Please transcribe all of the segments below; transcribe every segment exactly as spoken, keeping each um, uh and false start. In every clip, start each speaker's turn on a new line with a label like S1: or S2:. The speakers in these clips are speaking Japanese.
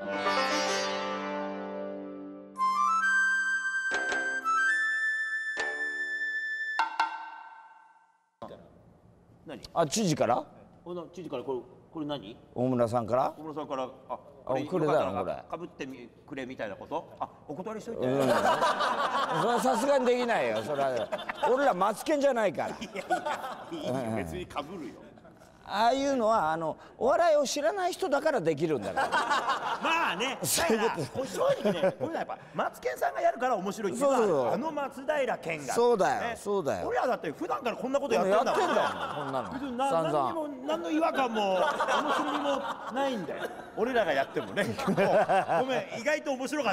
S1: 何？
S2: あ、知事から？
S1: 知事からこれこれ何？
S2: 大村さんから？
S1: 大村さんから、あ、
S2: これくれだなこれ。
S1: かぶってみくれみたいなこと？あ、お断りしといて。
S2: うん。それはさすがにできないよ。それは俺らマツケンじゃないから。い
S1: やいや、いい別にかぶるよ。
S2: ああいうのはあのお笑いを知らない人だからできるんだから。
S1: まあね、だから正直ね、これはやっぱマツケンさんがやるから面白いっていうのは、あの松平健が。
S2: そうだよ、そうだよ。
S1: 俺らだって普段からこんなことやってんだもん。
S2: やってんだよ、こんなの。
S1: 別に何にも何の違和感も面白みもないんだよ。俺らがやってもね。ごめん、意外と面白かった。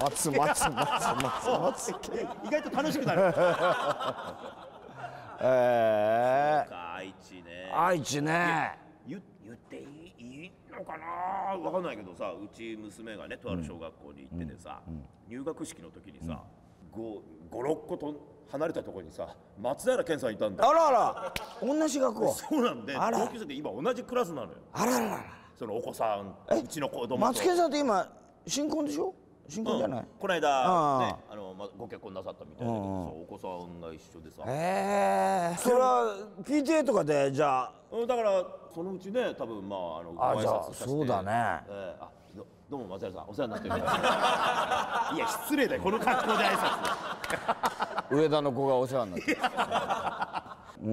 S2: 松松松松松。
S1: 意外と楽しくなる。
S2: ええ。
S1: 愛知ね。
S2: 愛知ね。
S1: 言っていいいいのかな、わかんないけどさ、うち娘がねとある小学校に行っててさ、入学式の時にさ、ごろっこと離れたところにさ松平健さんいたんだ。
S2: あらあら、同じ学校。
S1: そうなんで、同級生で今同じクラスなのよ。
S2: あららら。
S1: そのお子さん、うちの子供と。
S2: 松健さんって今新婚でしょ？新婚じゃない？
S1: この間ね、あのご結婚なさったみたいだけどさ、お子さんが一緒でさ。
S2: へえ。それは ピーティーエー とかでじゃあ。
S1: だからそのうちね、多分まああのご挨拶させて。
S2: そうだね。
S1: あ、どうも松平さんお世話になってる。いや失礼だよ、この格好で挨拶。
S2: 上田の子がお世話になってる。うん、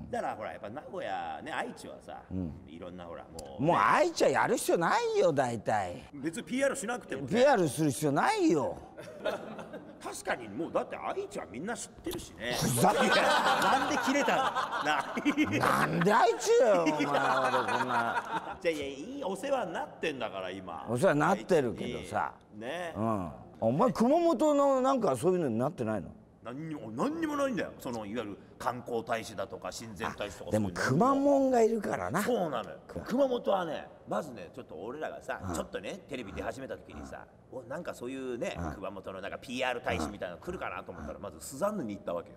S1: だからほらやっぱ名古屋ね、愛知はさ、うん、いろんなほらもう、ね、
S2: もう愛知はやる必要ないよ。大体
S1: 別に ピーアール しなくても、ね、
S2: ピーアール する必要ないよ。
S1: 確かにもうだって愛知はみんな知ってるしね。なんで切れたのな。なん
S2: で愛知だよお前。俺こんな。
S1: じゃあいや、いいお世話になってんだから今。
S2: お世話になってるけどさ
S1: ね、
S2: うん、お前熊本のなんかそういうのになってないの？
S1: 何にも何にもないんだよ。そのいわゆる観光大使だとか親善大使とか。
S2: でも熊本がいるからな。
S1: そうなのよ。熊本はね、まずね、ちょっと俺らがさ、ちょっとねテレビ出始めた時にさ、おなんかそういうね、熊本のなんか ピーアール 大使みたいなの来るかなと思ったら、まずスザンヌに行ったわけよ。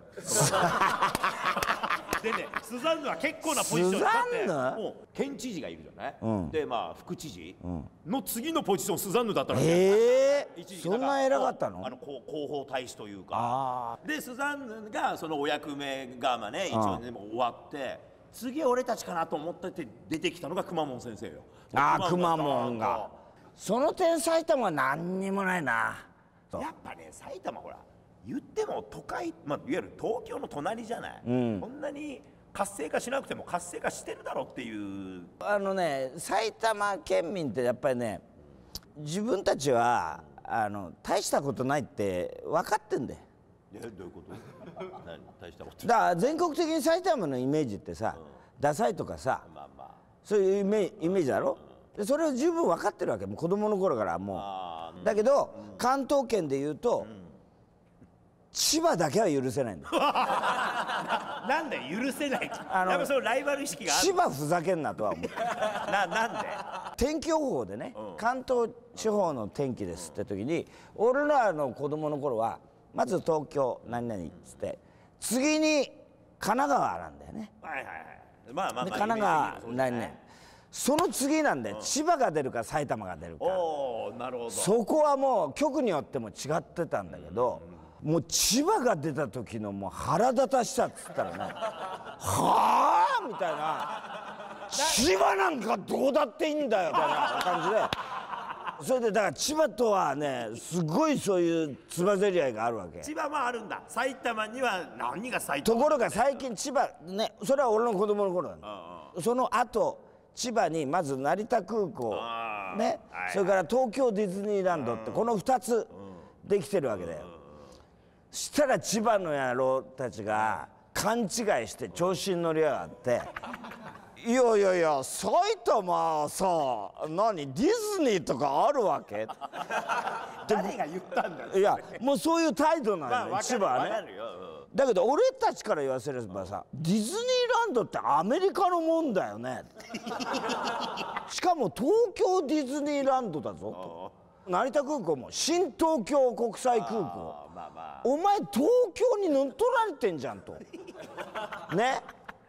S1: でね、スザンヌは結構なポジションだって、もう県知事がいるじゃない、うん、でまあ副知事の次のポジションスザンヌだったの。
S2: へえ、そんな偉かったの？
S1: あの広報大使というかで、スザンヌがそのお役目がまあね一応でも終わって、次俺たちかなと思ってて出てきたのがくまモン先生よ。
S2: ああ、くまモンが。その点埼玉は何にもないな。
S1: やっぱね、埼玉ほら言っても都会、まあ、いわゆる東京の隣じゃない、うん、こんなに活性化しなくても活性化してるだろうっていう。あ
S2: のね、埼玉県民ってやっぱりね、自分たちはあの大したことないって分かってんだよ。
S1: え、どういうこと？何大したこと？
S2: だから全国的に埼玉のイメージってさ、うん、ダサいとかさ、まあまあ、そういうイメイメージだろ、うん、でそれを十分分かってるわけ、もう子供の頃からもう。だけど、うん、関東圏で言うと、うん、千葉だけは許せないんだ。
S1: なんで許せない？あのやっぱそのライバル意識がある。
S2: 千葉ふざけんなとは思う。
S1: ななんで？
S2: 天気予報でね、うん、関東地方の天気ですって時に、うん、俺らの子供の頃はまず東京何々っつって次に神奈川なんだよね。
S1: はいはいはい。まあまあまあ。
S2: で神奈川何々。その次なんで、うん、千葉が出るか埼玉が出るか。
S1: おー、なるほど。
S2: そこはもう局によっても違ってたんだけど、うん、もう千葉が出た時のもう腹立たしさっつったらねはあみたいな、千葉なんかどうだっていいんだよみたいな感じで、それでだから千葉とはねすごいそういうつばぜり合いがあるわけ。
S1: 千葉もあるんだ。埼玉には何が埼玉。
S2: ところが最近千葉ね、それは俺の子供の頃なんだ。その後千葉にまず成田空港ね、それから東京ディズニーランドってこのふたつできてるわけだよ。したら千葉の野郎たちが勘違いして調子に乗りやがって、いやいやいや埼玉さ何ディズニーとかあるわけ？
S1: 誰が言ったんだよ。
S2: いやもうそういう態度なんだよ千葉はね。だけど俺たちから言わせればさ、ディズニーランドってアメリカのもんだよね。しかも東京ディズニーランドだぞと。成田空港も新東京国際空港。お前東京に乗っ取られてんじゃんと。ね。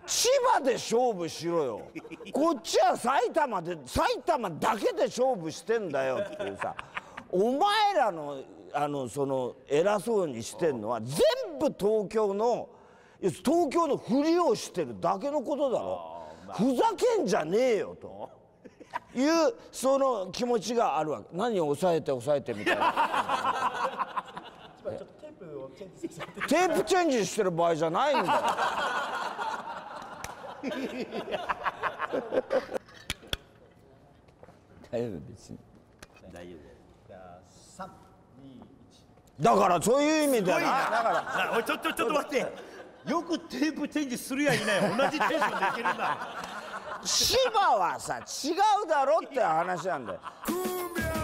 S2: 千葉で勝負しろよ。こっちは埼玉で埼玉だけで勝負してんだよっていうさ、お前らのあのその偉そうにしてんのは全部東京の東京のふりをしてるだけのことだろ。ふざけんじゃねえよというその気持ちがあるわけ。何を抑えて抑えてみたいな。テープチェンジしてる場合じゃないんだよ。大丈夫別に。
S1: 大丈夫。
S3: さんにいち。
S2: だからそういう意味ではな。だ
S1: からおいちょっとちょっと待って。よくテープチェンジするやいない。同じテンションでいけるんだ。
S2: 千葉はさ違うだろって話なんだよ。